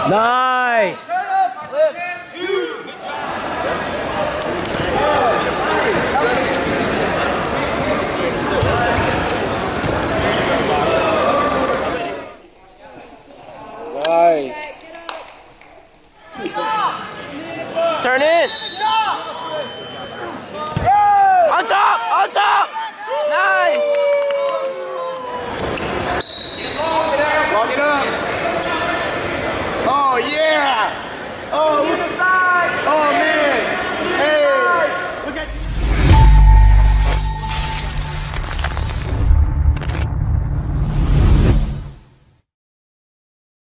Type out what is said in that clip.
Nice. Nice. Turn in. On top. On top. Nice. Lock it up. Oh, yeah. Oh, look inside. Oh, man.